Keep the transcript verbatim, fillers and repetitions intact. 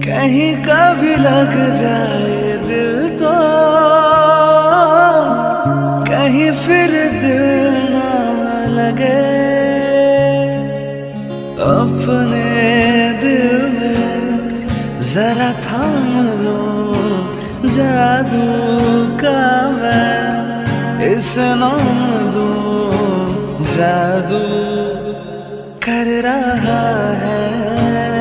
कहीं कभी लग जाए दिल तो कहीं फिर दिल ना लगे। अपने दिल में जरा थाम लो जादू का मैं इसे नाम दूं। जादू कर रहा है